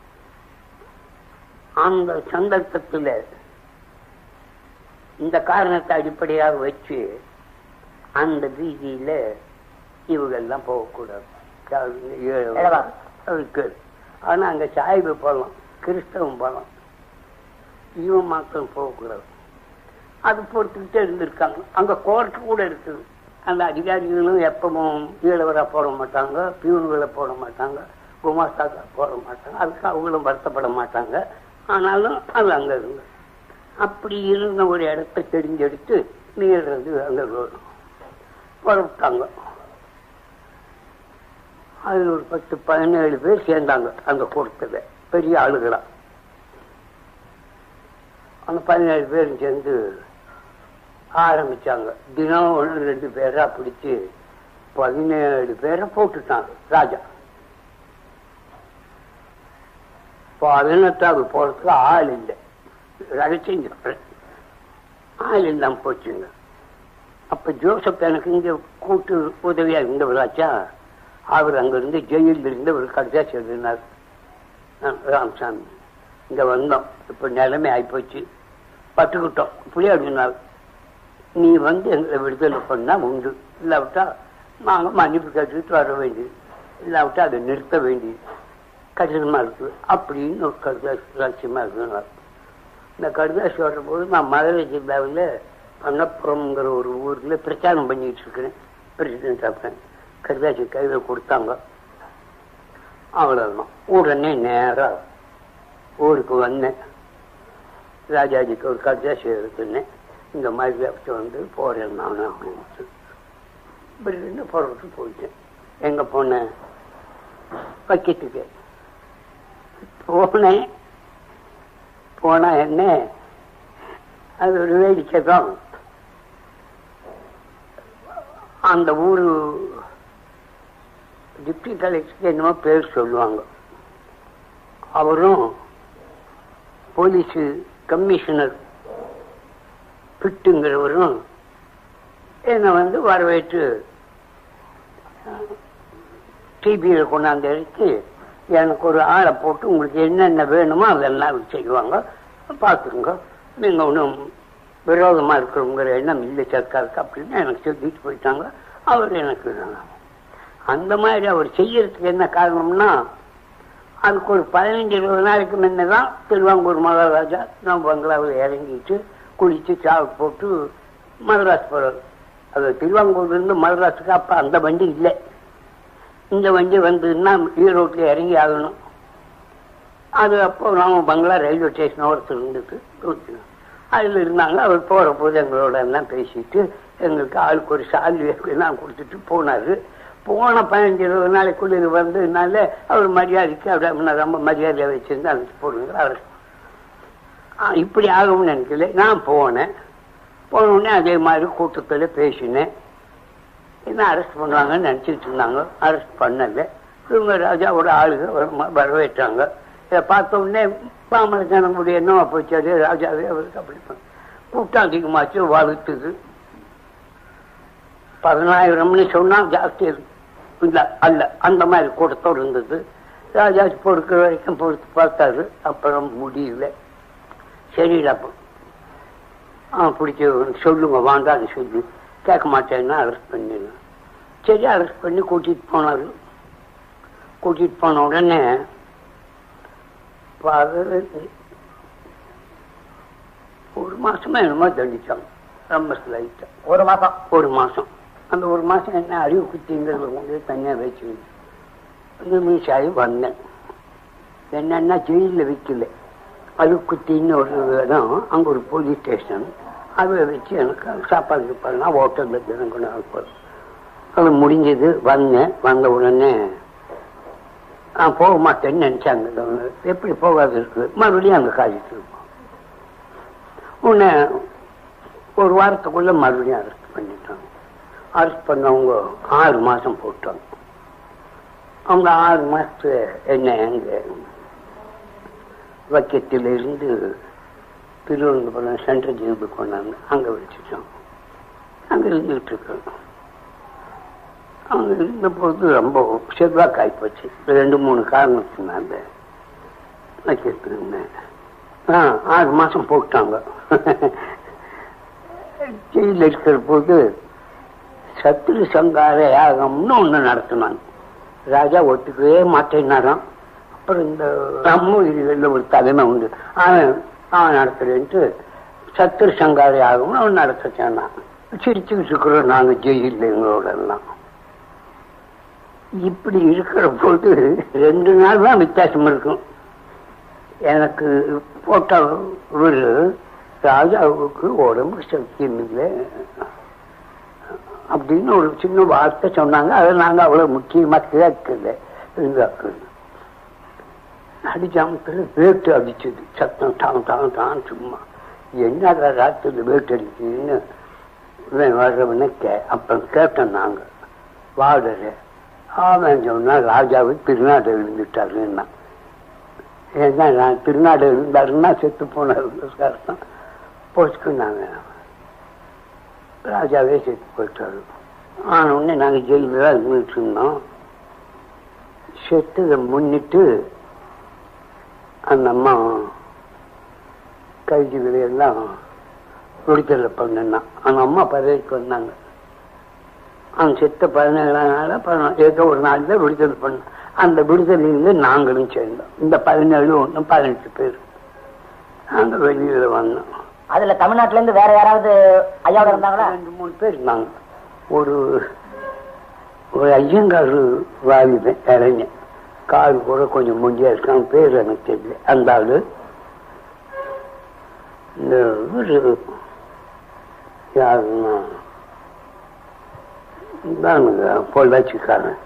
அந்த சந்தர்ப்பத்தில் இந்த காரணத்தை அடிப்படையாக வச்சு அந்த வீதியில இவங்கெல்லாம் போகக்கூடாது. ஆனா அங்க சாய்வு போகலாம், கிறிஸ்தவம் போகலாம், இவன் மக்கள் போகக்கூடாது. அது பொறுத்துக்கிட்டே இருந்திருக்காங்க. அங்க கோர்ட் கூட இருக்குது. அந்த அதிகாரிகளும் எப்பவும் ஈழவரா போட மாட்டாங்க, பியூன்களை போட மாட்டாங்க, குமாஸ்தாக்கா போட மாட்டாங்க. அதுக்கு அவங்களும் வருத்தப்பட மாட்டாங்க. ஆனாலும் அது அங்க இருந்து அப்படி இருந்த ஒரு இடத்தை தெரிஞ்செடுத்து நீர்றது அங்க புறப்பட்டாங்க. அதுல ஒரு 10-17 பேர் சேர்ந்தாங்க அந்த கூட்டத்துல, பெரிய ஆளுகளா. அந்த 17 பேரும் சேர்ந்து ஆரம்பிச்சாங்க. தினம் 1-2 பேரா பிடிச்சு 17 பேரை போட்டுட்டாங்க ராஜா. 18வது போறதுக்கு ஆள் இல்லை. ரகசியம் ஆள் இல்லாம போச்சுங்க. அப்ப ஜோசப் எனக்கு இங்க கூட்டு உதவியா இருந்தவராச்சா, அவர் அங்க இருந்து ஜெயிலில் இருந்து ஒரு கடிதம் எழுதினார். ராமசாமி இங்க வந்தோம், இப்ப நிலைமை ஆயிப்போச்சு, பட்டுக்கிட்டோம் இப்படியே அப்படின்னாரு. நீ வந்து எங்களை விடுதலை பண்ணா உண்டு, இல்லாவிட்டா நாங்க மன்னிப்பு கேட்டுக்கிட்டு வர வேண்டியது, இல்லாவிட்டா அதை நிறுத்த வேண்டியது கடினமா இருக்கு அப்படின்னு ஒரு கடிதாசி ரகசியமா இருந்தார். இந்த கடிதாசி வர்ற போது நான் மதுரை ஜில்லாவில் அன்னப்புறம்ங்கிற ஒரு ஊர்ல பிரச்சாரம் பண்ணிட்டு இருக்கிறேன், பிரசிடென்ட் ஆப்பேன். கடிதாசி கையில கொடுத்தாங்க. அவ்வளவுதான். உடனே நேரா ஊருக்கு வந்தேன். ராஜாஜிக்கு ஒரு கடிதாசி எடுத்துனேன், இந்த மாதிரி வந்து போறேன் நான் அப்படின்னு. இப்படி புறப்பட்டு போயிட்டேன். எங்க போனேன்? பக்கெட்டுக்கு போனேன். போனா என்ன, அது ஒரு வேடிக்கை தான். அந்த ஊரு டிப்டி கலெக்டருக்கு என்னமோ பேர் சொல்லுவாங்க. அவரும் போலீஸ் கமிஷனர் பிட்டுங்கிறவரும் என்னை வந்து வரவேற்று டிபியில் கொண்டாந்து எடுத்து எனக்கு ஒரு ஆளை போட்டு உங்களுக்கு என்னென்ன வேணுமோ அதெல்லாம் செய்வாங்க, பார்த்துருங்க, நீங்கள் ஒன்றும் விரோதமாக இருக்கிறவங்கிற எண்ணம் இல்லை சர்க்காருக்கு அப்படின்னு எனக்கு சொல்லிட்டு போயிட்டாங்க. அவர் எனக்கு அந்த மாதிரி அவர் செய்யறதுக்கு என்ன காரணம்னா, அதுக்கு ஒரு 15-20 நாளைக்கு முன்னதான் திருவாங்கூர் மகாராஜா நம்ம பங்களாவில் இறங்கிட்டு குளிச்சு சாவு போட்டு மதராஸ் போறாரு. அது திருவாங்கூர்லேருந்து மதராஸுக்கு அப்ப அந்த வண்டி இல்லை. இந்த வண்டி வந்ததுன்னா ஈரோட்டில் இறங்கி ஆகணும். அது அப்போ நாம பங்களா ரயில்வே ஸ்டேஷன் ஓரத்தில் இருந்துட்டு அதில் இருந்தாங்க. அவர் போற போது எங்களோட எல்லாம் பேசிட்டு எங்களுக்கு ஆளுக்கு ஒரு சால்வி எல்லாம் கொடுத்துட்டு போனாரு. போன 15-20 நாளைக்குள்ள இது வந்ததுனால அவர் மரியாதைக்கு அப்படி ரொம்ப மரியாதையை வச்சிருந்து அழைச்சி போடுங்க. அவர் இப்படி ஆகும்னு நினைக்கல. நான் போனேன். போனோடனே அதே மாதிரி கூட்டத்தில் பேசினேன். என்ன அரெஸ்ட் பண்ணுவாங்கன்னு நினைச்சிட்டு இருந்தாங்க. அரெஸ்ட் பண்ணல. இவங்க ராஜாவோட ஆளுங்க வரவேற்றாங்க. இதை பார்த்த உடனே பாமர ஜனங்களுடைய என்னவா போச்சாரு, ராஜாவே அவருக்கு அப்படி கூட்டம் அதிகமாச்சு, வலுத்துது. 10,000ன்னு சொன்னா ஜாஸ்தி இல்ல அல்ல, அந்த மாதிரி கூட்டத்தோடு இருந்தது. ராஜா பொறுக்கிற வரைக்கும் பொறுத்து பார்த்தாரு. அப்புறம் முடியல. சரியில்லப்போ பிடிச்சி சொல்லுங்க வாண்டான்னு சொல்லி கேட்க மாட்டேன்னா அரெஸ்ட் பண்ணிடலாம். சரி, அரெஸ்ட் பண்ணி கூட்டிட்டு போனாரு. கூட்டிட்டு போன உடனே ஒரு மாசமா என்னமோ தண்டிச்சாங்க. ரொம்ப லைட்டா ஒரு மாசம். அந்த ஒரு மாசம் என்ன அறிவு குத்திங்கிறது கொண்டு தனியா வச்சு மீசாயி வந்தேன். என்னன்னா ஜெயிலில் வைக்கல, அழுக்குத்தின்னு ஒரு இடம், அங்க ஒரு போலீஸ் ஸ்டேஷன். அதை வச்சு எனக்கு சாப்பாடு பண்ணலாம், ஹோட்டலில் தினங்கொண்டு போதும். அது முடிஞ்சது. வந்த உடனே நான் போக மாட்டேன்னு நினைச்சாங்க. எப்படி போகாது இருக்குது, மறுபடியும் அங்கே காலிட்டு இருப்போம். உடனே ஒரு வாரத்துக்குள்ள மறுபடியும் அரெஸ்ட் பண்ணிட்டாங்க. அரெஸ்ட் பண்ணவங்க 6 மாசம் போட்டாங்க. அவங்க 6 மாசத்து என்ன எங்க வைக்கத்திலிருந்து திருவனந்தபுரம் சென்ட்ரல் ஜெயிலுக்கு கொண்டாந்து அங்கே வச்சுட்டோம். அங்கே இருந்துகிட்டு இருக்கோம். அவங்க இருந்தபோது ரொம்ப செல்வாக்காய் போச்சு. 2-3 காரணத்தினால வைக்கிறதுக்கு இருந்தேன். 6 மாசம் போட்டாங்க. ஜெயிலில் இருக்கிற போது சத்ரு சங்கார யாகம்னு ஒன்று நடத்தினாங்க. ராஜா ஒத்துக்கவே மாட்டேன்னாராம். அப்புறம் இந்த நம்மூரில் ஒரு தலைமை உண்டு, அவன் நடத்துறேன்ட்டு சத்ரு சங்கார யாகம்னு அவன் நடத்த சொன்னான். சிரிச்சுக்கிட்டு இருக்கிறோம் நாங்கள் ஜெயிலில் எங்களோட எல்லாம். இப்படி இருக்கிற போது 2 நாள் தான் வித்தியாசம் இருக்கும். எனக்கு போட்ட ஒரு ராஜாவுக்கு உடம்பு சத்தியம் இல்லை அப்படின்னு ஒரு சின்ன வார்த்தை சொன்னாங்க. அதை நாங்கள் அவ்வளவு முக்கியமா கேட்கல. அடிச்சாமத்துல வேட்டு அடிச்சது சத்தம் டான் டான் டான். சும்மா என்ன ராத்திரி வேட்டு அடிக்குதுன்னு வர்றவன அப்புறம் கேட்டோம் நாங்க வாடற. அவன் சொன்னா ராஜாவை திருநாடு எழுந்துட்டாருன்னா. ஏன்னா நான் திருநாடு இருந்தாருன்னா செத்து போனார் போச்சுக்குன்னாங்க. ராஜாவே செத்து போயிட்டாரு. ஆன உடனே நாங்க ஜெயில இருந்துட்டு இருந்தோம். செத்துதை முன்னிட்டு அந்த அம்மா கைதிகளை எல்லாம் விடுதலை பண்ணுனா அந்த அம்மா பதவிக்கு வந்தாங்க. அவன் செத்த 17 நாள் ஏதோ ஒரு நாள்ல விடுதலை பண்ண. அந்த விடுதலையில நாங்களும் சேர்ந்தோம். இந்த 17 1 18 பேர் நாங்க வெளியில வந்தோம். அதுல தமிழ்நாட்டுல இருந்து வேற யாராவது ஐயாவோட இருந்தாங்களா? 2-3 பேர் இருந்தாங்க. ஒரு ஐயங்காரு வாலிபன் இளைஞன், கால் கூட கொஞ்சம் முஞ்சியா இருக்கான், பேர் எனக்கு தெரியல. அந்த ஆளு இந்த யாருன்னா பொள்ளாச்சிக்காரன்.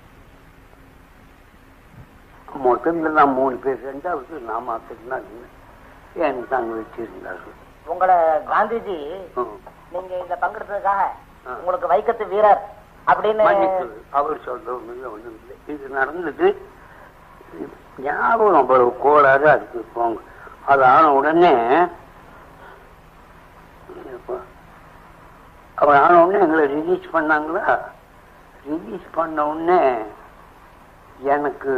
முதல்ல நான் 3 பேர், 2வது நான் மாத்திரம் எனக்கு தாங்க வச்சிருந்தார்கள். உங்களை காந்திஜி நீங்க இந்த பங்கெடுத்ததுக்காக உங்களுக்கு வைக்கத்து வீரர் அப்படின்னு அவர் சொல்றது ஒண்ணும் இல்லை. இது நடந்தது ஞாபகம் அவ்வளவு கோளாறா இருக்கு. போங்க அது ஆன உடனே அவர் ஆன உடனே எங்களை ரிலீஸ் பண்ணாங்களா. ரிலீஸ் பண்ண உடனே எனக்கு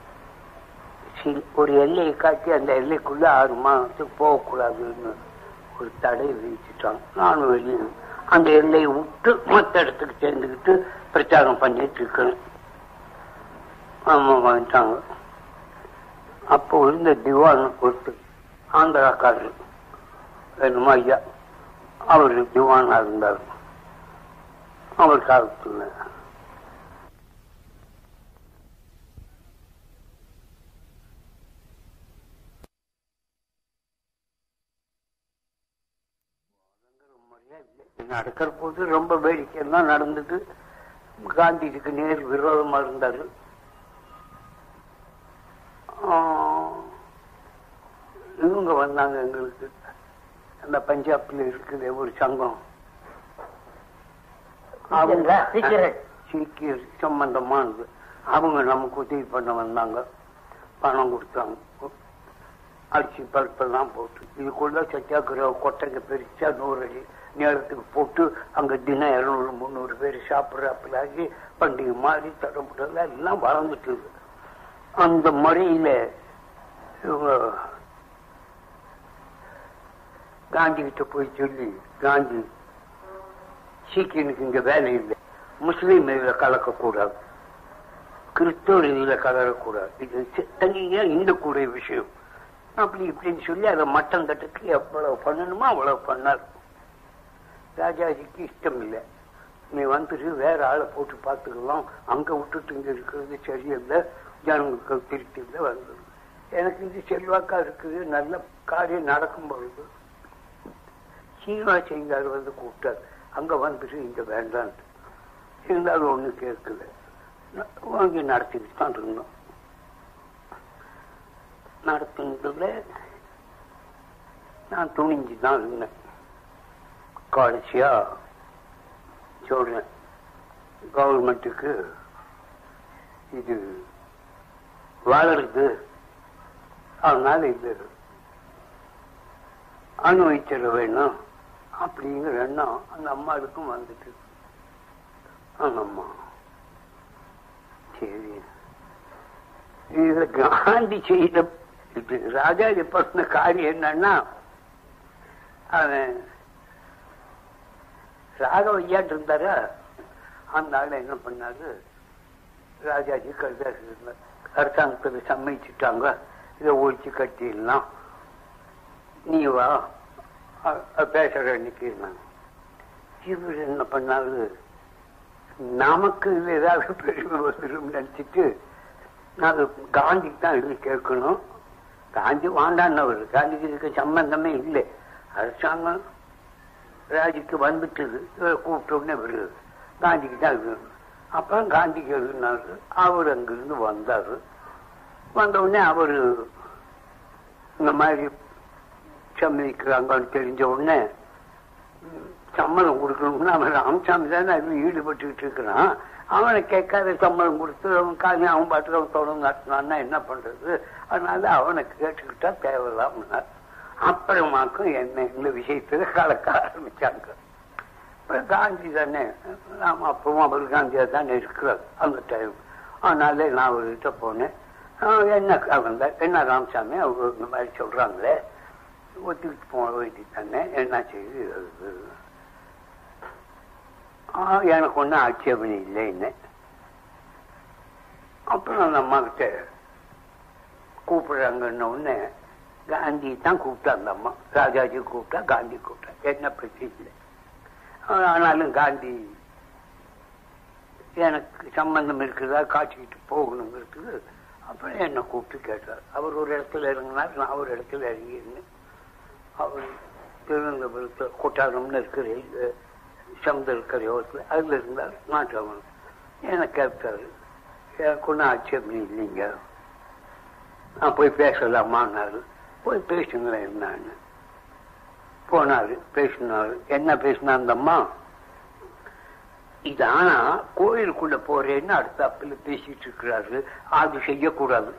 ஒரு எல்லையை காட்டி அந்த எல்லைக்குள்ள 6 மாதத்துக்கு போகக்கூடாதுன்னு ஒரு தடை விதிச்சுட்டாங்க. நானும் வெளியே அந்த எல்லையை விட்டு மற்ற இடத்துக்கு சேர்ந்துக்கிட்டு பிரச்சாரம் பண்ணிட்டு இருக்கிறேன். ஆமா வந்துட்டாங்க. அப்போ இருந்த திவான் ஒருத்தர் ஆந்திராக்காரர் வேணுமா ஐயா, அவர் திவானா இருந்தார். அவர் காலத்துல நடக்கிற போது ரொம்ப வேடிக்கையெல்லாம் நடந்தது. காந்திஜிக்கு நேர் விரோதமா இருந்தாரு. இவங்க வந்தாங்க எங்களுக்கு. அந்த பஞ்சாப்ல இருக்குது ஒரு சங்கம், சீக்கியர் சம்பந்தமானது. அவங்க நமக்கு உதவி பண்ண வந்தாங்க, பணம் கொடுத்தாங்க. அரிசி பருப்பெல்லாம் போட்டு இதுக்குள்ள சத்தியாகிரக கொட்டைங்க பெருசா 100 அடி நேரத்துக்கு போட்டு அங்க தினம் 200-300 பேர் சாப்பிட்றாப்பிலாகி பண்டிகை மாதிரி தடப்படல எல்லாம் வளர்ந்துட்டு. அந்த முறையில இவங்க காந்தி கிட்ட போய் சொல்லி, காந்தி சீக்கியனுக்கு இங்க வேலை இல்லை, முஸ்லீம் இதுல கலக்கக்கூடாது, கிறிஸ்தவ இதுல கலரக்கூடாது, இது தனியா இந்த கூடிய விஷயம் அப்படி இப்படின்னு சொல்லி அதை மட்டம் தட்டுக்கு எவ்வளவு பண்ணணுமோ அவ்வளவு பண்ணார். ராஜாஜிக்கு இஷ்டம் இல்லை. நீ வந்துட்டு வேற ஆளை போட்டு பார்த்துக்கலாம், அங்க விட்டுட்டு இங்க இருக்கிறது சரியில்லை, ஜனங்களுக்கு திருப்தி இல்லை வந்துடும். எனக்கு இது செல்வாக்கா இருக்குது, நல்ல காரியம் நடக்கும் பொழுது சீனிவாசங்கார் வந்து கூப்பிட்டார். அங்க வந்துட்டு இங்க வேண்டான்ட்டு இருந்தாலும் ஒண்ணு கேட்கல, வாங்கி நடத்திட்டு தான் இருந்தோம். நடத்துனதுல நான் துணிஞ்சுதான் இருந்தேன். கடைசியா சொல்றேன், கவர்மெண்ட்டுக்கு இது வளருது அதனால இது அனுபவிச்சிட வேணும் அப்படிங்கிற எண்ணம் அந்த அம்மாவுக்கும் வந்துட்டு. அந்த அம்மா சரி, இதுல காந்தி செய்த ராஜாஜி பண்ண காரியம் என்னன்னா, அவன் ராகவையாட்டு இருந்தாரா, அந்த ஆள் என்ன பண்ணாரு, ராஜாஜி கருதாசு அரசாங்கத்தில் சம்மதிச்சுட்டாங்க, இதை ஒழிச்சு கட்டிடலாம், நீ வா பேசுற அன்னைக்கு. இவர் என்ன பண்ணாரு, நமக்கு இது ஏதாவது பெருமை வரும் நினைச்சிட்டு, அது காந்திக்கு தான் எழுதி கேட்கணும். காந்தி வாண்டான்னவர், காந்திக்கு இதுக்கு சம்பந்தமே இல்லை. அரசாங்கம் ராஜுக்கு வந்துட்டுது, கூப்பிட்ட உடனே வருது, காந்திக்கு தான் எழுதணும். அப்புறம் காந்திக்கு எழுதினாரு. அவர் அங்கிருந்து வந்தாரு. வந்த உடனே அவரு இந்த மாதிரி சம்மதிக்கிறாங்கன்னு தெரிஞ்ச உடனே சம்மதம் கொடுக்கணும்னா, அவன் ராமசாமி தானே அதுல ஈடுபட்டுக்கிட்டு இருக்கிறான், அவனை கேட்காத சம்மதம் கொடுத்து அவன் காலி அவன் பாட்டுக்கு அவன் தொடர்ந்து நடத்தினான்னா என்ன பண்றது, அதனால அவனை கேட்டுக்கிட்டா தேவையில்லாம. அப்புறமாக்கும் என்ன இந்த விஷயத்துல கலக்க ஆரம்பிச்சாங்க. காந்தி தானே, நாம அப்பவும் அவர் காந்தியா தானே இருக்கிறார் அந்த டைம். அதனால நான் அவர்கிட்ட போனேன். என்ன வந்த என்ன ராமசாமி அவங்க இந்த மாதிரி சொல்றாங்களே, ஒத்துக்கிட்டு போக வேண்டி தானே, என்ன செய்து எனக்கு ஒன்றும் ஆட்சேபனை இல்லைன்னு. அப்புறம் அந்த அம்மா கிட்ட கூப்பிடுறாங்கன்னு உடனே காந்தி தான் கூப்பிட்டா. அந்த அம்மா ராஜாஜி கூப்பிட்டா, காந்தி கூப்பிட்டா, என்ன பிரச்சனை இல்லை. ஆனாலும் காந்தி எனக்கு சம்பந்தம் இருக்கிறதா காட்சிக்கிட்டு போகணுங்கிறதுக்கு அப்புறம் என்ன கூப்பிட்டு கேட்டார். அவர் ஒரு இடத்துல இறங்கினார், நான் ஒரு இடத்துல இறங்கியிருந்தேன். அவர் திருவனந்தபுரத்தில் கொட்டாரம்னு இருக்கிற சமுதிர கரையோரத்தில் அதுல இருந்தார். நாட்டவன் என்ன கேட்டாரு, எனக்கு ஒன்றும் ஆட்சேபனை இல்லைங்க, நான் போய் பேசலாமான்னாரு. போய் பேசுங்களேன் என்னன்னு போனாரு, பேசினாரு. என்ன பேசினா அந்த அம்மா, இது ஆனா கோயிலுக்குள்ள போறேன்னு அடுத்த அப்பில் பேசிட்டு இருக்கிறாரு, அது செய்யக்கூடாது.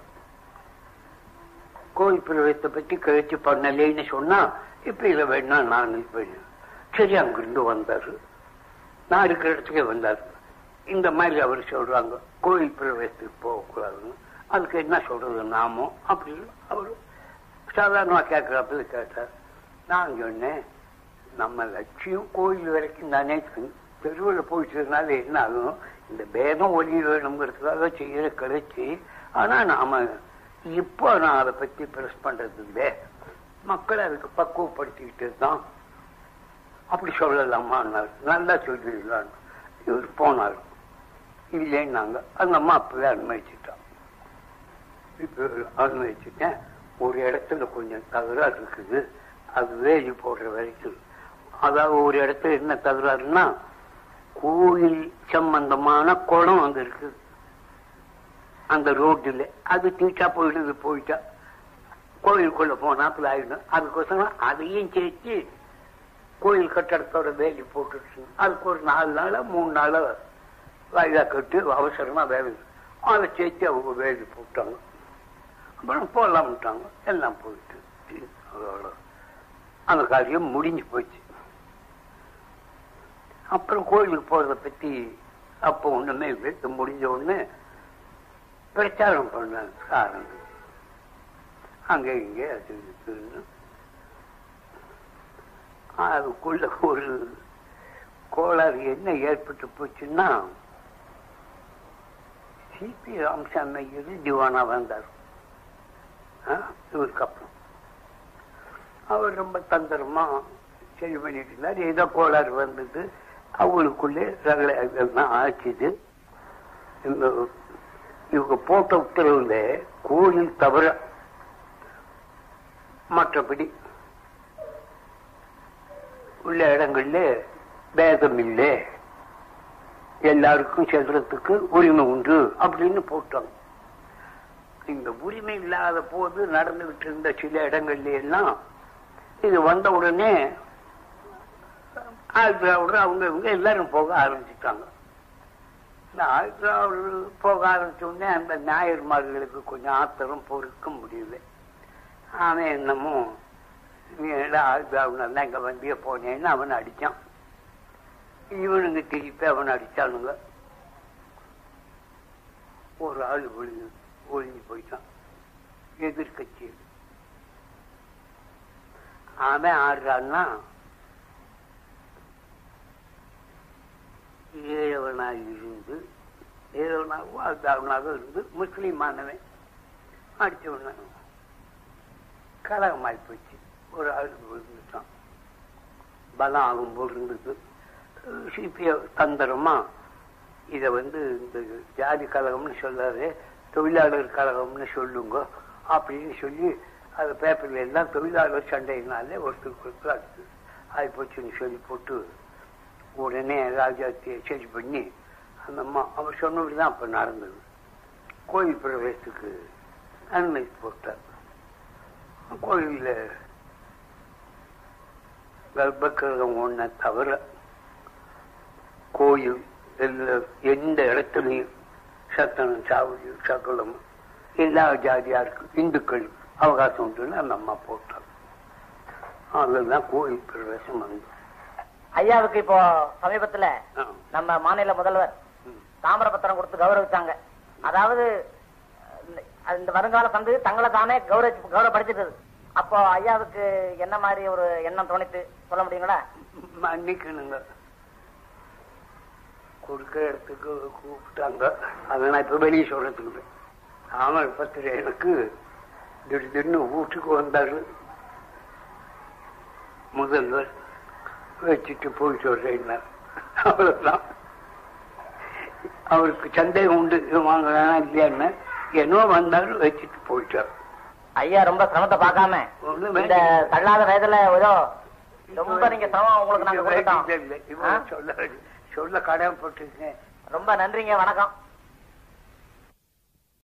கோயில் பிரவேசத்தை பத்தி கழிச்சு பண்ணலேன்னு சொன்னா, இப்ப இதை வேணா நான் போயிடுவேன். சரி, அங்கிருந்து வந்தாரு, நான் இருக்கிற இடத்துக்கே வந்தாரு. இந்த மாதிரி அவர் சொல்றாங்க கோயில் பிரவேசத்துக்கு போகக்கூடாதுன்னு, அதுக்கு என்ன சொல்றது நாமோ அப்படின்னு அவரு சாதாரணமா கேட்கிறாப்புல கேட்டார். நான் சொன்னேன், நம்ம லட்சியம் கோயில் வரைக்கும் தானே, தெருவில் போயிட்டதுனால என்ன ஆகும், இந்த பேதம் ஒளி வேணுங்கிறதுக்காக செய்யற கழிச்சு. ஆனா நாம இப்போ நான் அதை பத்தி பிரஸ் பண்றது இல்லை, மக்களை அதுக்கு பக்குவப்படுத்திக்கிட்டு தான், அப்படி சொல்லலாமா, நல்லா சொல்லிடலாம். இவர் போனார். இல்லைன்னாங்க. அந்த அம்மா அப்பவே அனுமதிச்சுட்டான். இப்ப அனுமதிச்சுட்டேன். ஒரு இடத்துல கொஞ்சம் தகராறு இருக்குது, அது வேலி போடுற வரைக்கும். அதாவது ஒரு இடத்துல என்ன தகராறுன்னா, கோயில் சம்பந்தமான குளம் அங்க இருக்கு அந்த ரோட்டுல, அது தீட்டா போயிட்டா கோயிலுக்குள்ள போனாப்புல ஆயிடும். அதுக்கோசரம் அதையும் சேர்த்து கோயில் கட்டடத்தோட வேலி போட்டுருச்சு. அதுக்கு ஒரு 4 நாளா 3 நாளா வாயிலா கட்டு அவசரமா வேலை, அதை சேர்த்து அவங்க வேலி போட்டாங்க. அப்புறம் போடலாம்ட்டாங்க. எல்லாம் போயிட்டு அந்த காரியம் முடிஞ்சு போச்சு. அப்புறம் கோயிலுக்கு போறதை பத்தி அப்போ ஒண்ணுமே இல்லை. முடிஞ்ச உடனே பிரச்சாரம் பண்ண ஆரம்பிச்சு. அங்க இங்கே அதுக்குள்ள ஒரு கோளாறு என்ன ஏற்பட்டு போச்சுன்னா, சிபி ராமசாமி திவானா வந்தார். இவருக்கு அப்புறம் அவர் ரொம்ப தந்திரமா சரி பண்ணிட்டு இருந்தார். ஏதோ கோளாறு வந்தது, அவங்களுக்குள்ளே ரகளை ஆச்சுது. இவங்க போட்ட உத்தரவுல கோயில் தவிர மற்றபடி உள்ள இடங்கள்ல பேதம் இல்லை, எல்லாருக்கும் செல்றதுக்கு உரிமை உண்டு அப்படின்னு போட்டாங்க. இந்த உரிமை இல்லாத போது நடந்துகிட்டு இருந்த சில இடங்கள்ல எல்லாம் இது வந்த உடனே அவங்க இவங்க எல்லாரும் போக ஆரம்பிச்சுட்டாங்க. போக ஆரம்பிச்ச உடனே அந்த ஞாயிறுமார்களுக்கு கொஞ்சம் ஆத்திரம் பொறுக்க முடியல. அவன் என்னமோ நீ அவனெல்லாம் இங்க வண்டிய போனேன்னு அவன் அடிச்சான். இவனுங்க திருப்பி அவன் அடிச்சானுங்க. ஒரு ஆள் ஒழிஞ்சு போயிட்டான் எதிர்கட்சி. அவன் ஆடுறான்னா ஏழவனாக இருந்து முஸ்லீமானவன் அடிச்சவன கலகமாயி போச்சு. ஒரு ஆள் விழுந்துட்டான். பலம் ஆகும் போல் இருந்தது. சிபிய தந்திரமா இத இந்த ஜாதி கழகம்னு சொல்லாது தொழிலாளர் கழகம்னு சொல்லுங்க அப்படின்னு சொல்லி அது பேப்பர்ல எல்லாம் தொழிலாளர் சண்டையினாலே ஒருத்தருக்கு ஆகி போச்சுன்னு சொல்லி போட்டு உடனே ராஜாத்தியை சேஞ்ச் பண்ணி அந்த அம்மா அவர் சொன்னபடிதான் அப்ப நடந்தது. கோயில் பிரவேசத்துக்கு அனுமதி போட்டார். கோயில்ல கர்ப்பகிரகம் ஒன்ன தவிர கோயில் எந்த இடத்துலையும் சத்தனம் சாவடி சகலம் எல்லா ஜாதியாருக்கு இந்துக்கள் அவகாசம் உண்டுன்னு அந்த அம்மா போட்டார். அதுதான் கோயில் பிரவேசம் வந்து. ஐயாவுக்கு இப்போ சமீபத்துல நம்ம மாநில முதல்வர் தாமிரபத்திரம் கொடுத்து கௌரவிச்சாங்க. அதாவது இந்த வருங்கால சந்தை தங்களை தானே கௌரவப்படுத்திட்டது. அப்போ ஐயாவுக்கு என்ன மாதிரி ஒரு எண்ணம் தோணித்து சொல்ல முடியுங்களா? மன்னிக்கணுங்க, கொடுக்கிற இடத்துக்கு கூப்பிட்டாங்க. அதை நான் இப்ப வெளியே சொல்றதுக்கு தாமிரபத்திர எனக்கு திடீர்னு வீட்டுக்கு வந்தாரு முதல்வர். வச்சுட்டு போயிட்டு வர்றேன். அவ்வளவுதான். அவருக்கு சந்தேகம் உண்டு வாங்க வேணாம் இல்லையான்னு. என்னோ வந்தாலும் வச்சுட்டு போயிட்டார். ஐயா ரொம்ப சிரமத்தை பார்க்காம இந்த தள்ளாத வயதுல ஏதோ ரொம்ப நீங்க சிரமம் உங்களுக்கு நாங்க சொல்ல கடமைப்பட்டிருக்கேன். ரொம்ப நன்றிங்க, வணக்கம்.